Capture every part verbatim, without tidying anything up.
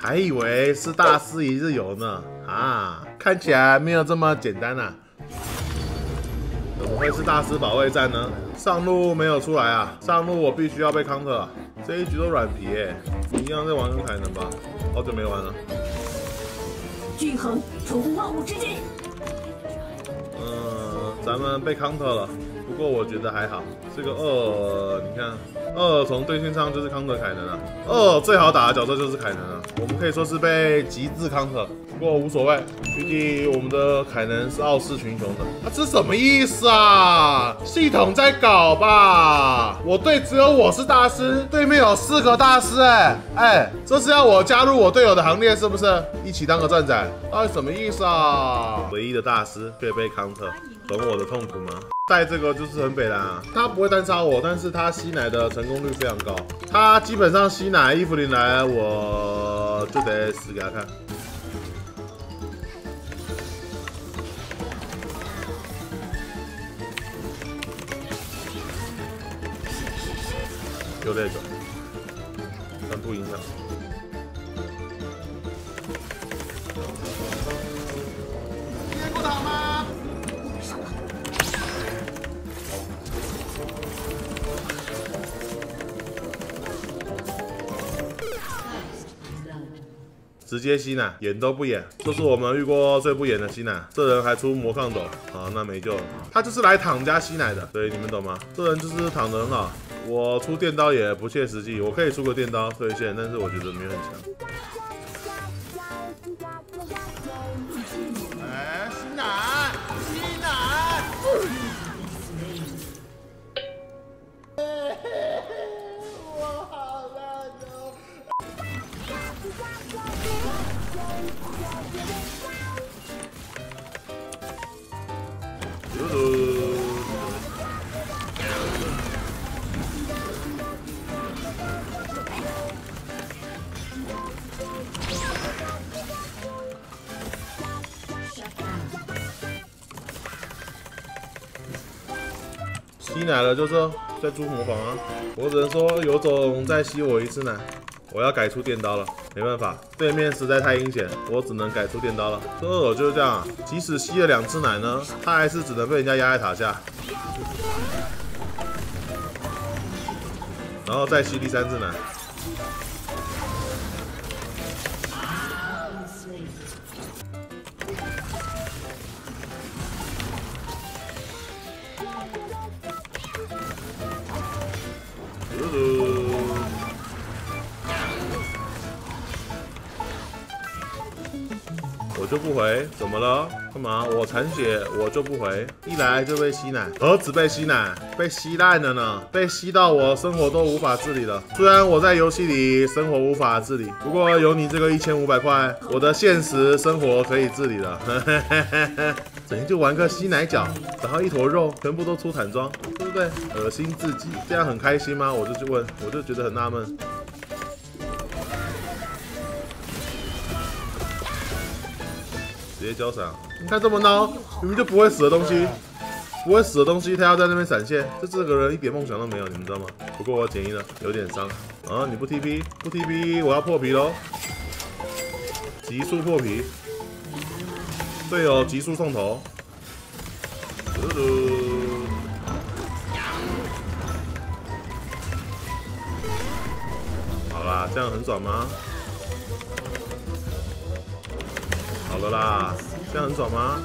还以为是大师一日游呢，啊，看起来没有这么简单啊。怎么会是大师保卫战呢？上路没有出来啊，上路我必须要被 counter 啊，这一局都软皮哎、欸，一样在玩凯能吧？好久没玩了。 均衡出乎万物之境。 嗯，咱们被 counter 了，不过我觉得还好。这个二，你看二从对线上就是 counter 凯能啊，二最好打的角色就是凯能啊，我们可以说是被极致 counter。不过无所谓，毕竟我们的凯能是傲视群雄的。啊，这什么意思啊？系统在搞吧？我队只有我是大师，对面有四个大师、欸，哎哎，这是要我加入我队友的行列是不是？一起当个战仔，到底什么意思啊？唯一的大师却被 counter， 懂我的痛苦吗？带这个就是很北蓝啊，他不会单杀我，但是他吸奶的成功率非常高。他基本上吸奶，伊芙琳来我就得死给他看。有这个，但不影响。接过塔吗？直接吸奶，演都不演，这是我们遇过最不演的吸奶。这人还出魔抗斗，好，那没救了。他就是来躺加吸奶的，所以你们懂吗？这人就是躺得很好。我出电刀也不切实际，我可以出个电刀退线，但是我觉得没有很强。哎，吸奶，吸奶。我好烂哦。嘟嘟。吸奶了就是在猪模仿啊！我只能说有种再吸我一次奶，我要改出电刀了。没办法，对面实在太阴险，我只能改出电刀了。这二就是这样，即使吸了两次奶呢，他还是只能被人家压在塔下，然后再吸第三次奶。我就不回，怎么了？干嘛？我残血，我就不回。一来就被吸奶，何止被吸奶，被吸烂了呢？被吸到我生活都无法自理了。虽然我在游戏里生活无法自理，不过有你这个一千五百块，我的现实生活可以自理了。整天就玩个吸奶角，然后一坨肉，全部都出坦装，对不对？恶心至极，这样很开心吗？我就去问，我就觉得很纳闷。直接交闪，你看这么孬，明明就不会死的东西，不会死的东西，他要在那边闪现，这这个人一点梦想都没有，你们知道吗？不过我减一了，有点伤啊！你不 T P， 不 T P， 我要破皮喽！急速破皮，队友急速送头，嘟嘟，好啦，这样很爽吗？好了啦，这样很爽吗？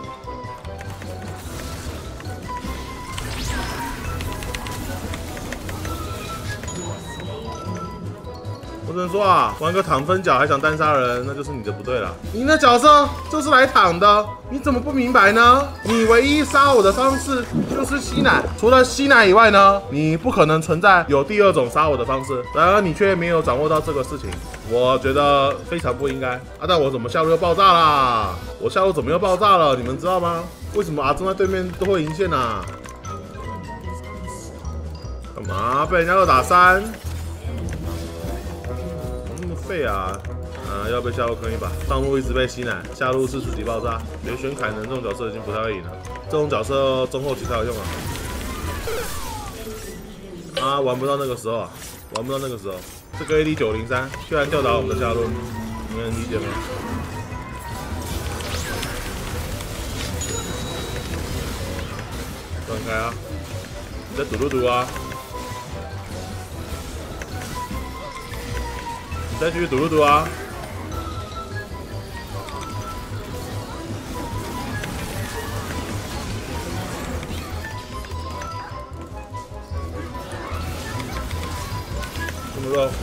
我只能说啊，玩个躺分角还想单杀人，那就是你的不对了。你的角色就是来躺的，你怎么不明白呢？你唯一杀我的方式就是吸奶，除了吸奶以外呢，你不可能存在有第二种杀我的方式。然而你却没有掌握到这个事情，我觉得非常不应该啊！但我怎么下路又爆炸啦？我下路怎么又爆炸了？你们知道吗？为什么阿忠在对面都会赢线啊？干嘛被人家二打三？那么废啊！啊，要被下路坑一把，上路一直被吸奶，下路是自己爆炸。觉得选凯能这种角色已经不太会赢了，这种角色中后期才有用啊！啊，玩不到那个时候啊，玩不到那个时候。这个 A D 九零三居然吊打我们的下路， 你们能理解吗？断开啊！你在赌赌赌啊！你再继续赌赌赌啊！这么肉，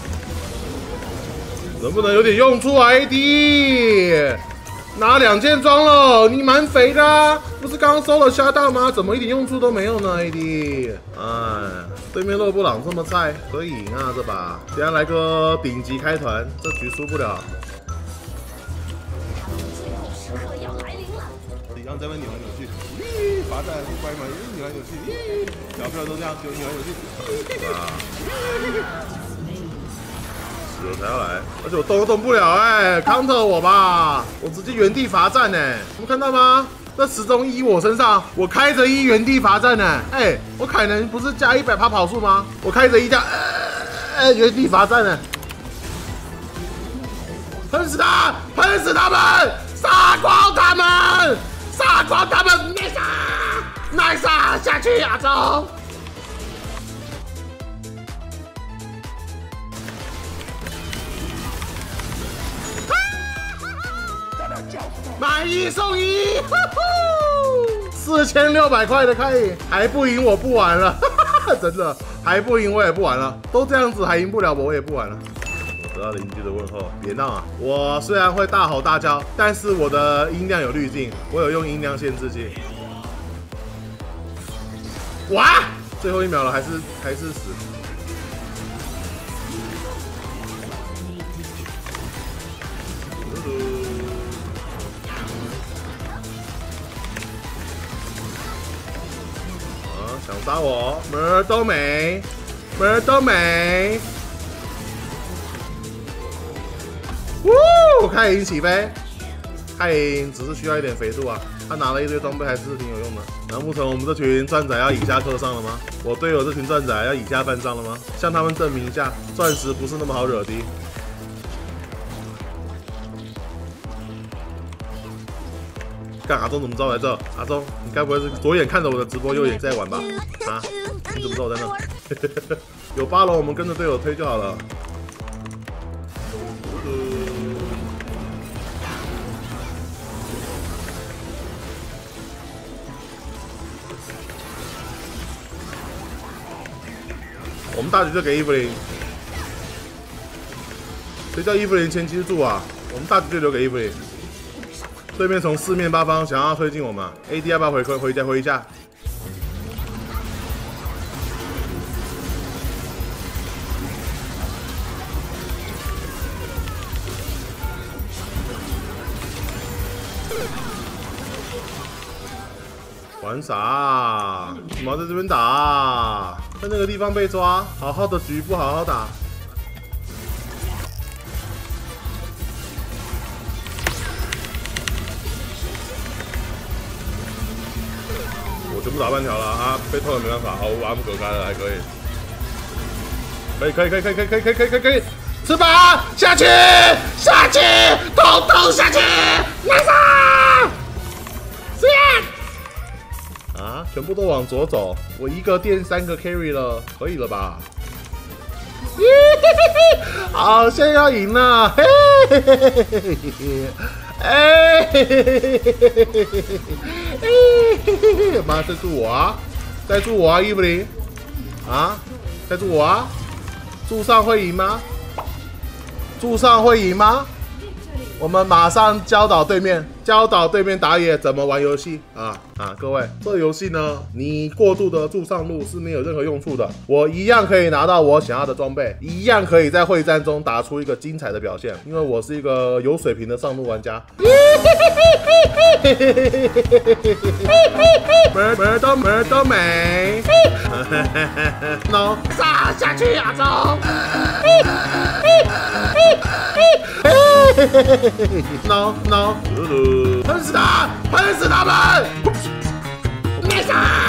能不能有点用处啊 ？A D， 拿两件装了，你蛮肥的啊！不是刚刚收了虾大吗？怎么一点用处都没有呢 ？A D， 哎，对面勒布朗这么菜，可以赢啊这把。等下来个顶级开团，这局输不了。 时刻要来临了。 李刚在那扭来扭去，咦，罚站不乖嘛，扭来扭去，咦，小朋友都这样，就扭来扭去，啊，死了才要来，而且我动都动不了哎 ，counter 我吧，我直接原地罚站哎，你们看到吗？那时钟依我身上，我开着一原地罚站呢，哎，我凯能不是加一百趴跑速吗？我开着一加，呃，呃原地罚站呢，喷死他，喷死他们！杀光他们！杀光他们 ！nice，nice， 下去亚洲！买一送一，四千六百块的开赢，还不赢我不玩了，真的还不赢我也不玩了，都这样子还赢不了我，我也不玩了。得到邻居的问候，别闹啊！我虽然会大吼大叫，但是我的音量有滤镜，我有用音量限制器。哇！最后一秒了，还是还是死。啊！想杀我，门儿都没，门儿都没。呜！开营起飞，开营只是需要一点肥度啊。他拿了一堆装备，还是挺有用的。难不成我们这群钻仔要以下克上了吗？我队友这群钻仔要以下犯上了吗？向他们证明一下，钻石不是那么好惹的。干，阿忠怎么知道我在这？阿忠，你该不会是左眼看着我的直播，右眼在玩吧？啊？你怎么知道我在那？有八楼，我们跟着队友推就好了。我们大局就给伊芙琳，谁叫伊芙琳前期住啊？我们大局就留给伊芙琳。对面从四面八方想要推进我们 ，A D 要不要回回回家回一下？玩啥？怎么在这边打？在那个地方被抓，好好的局不好好打。我全部打半条了啊！被偷了没办法，好，我把他们隔开了，还可以。可以可以可以可以可以可以可以可以可以，吃吧，下去下去，统统下去，来上！是呀。啊！全部都往左走，我一个电三个 carry 了，可以了吧？好像要赢了，嘿嘿嘿嘿嘿嘿，哎嘿嘿嘿嘿嘿嘿嘿，妈，再助我啊！再助我啊，伊芙琳！啊，再助我啊！助上会赢吗？助上会赢吗？我们马上教导对面，教导对面打野怎么玩游戏啊啊！各位，这游戏呢，你过度的助上路是没有任何用处的。我一样可以拿到我想要的装备，一样可以在会战中打出一个精彩的表现，因为我是一个有水平的上路玩家。门门都门都没 ，no， 杀下去亚洲。no no， 喷死他，喷死他们！没杀。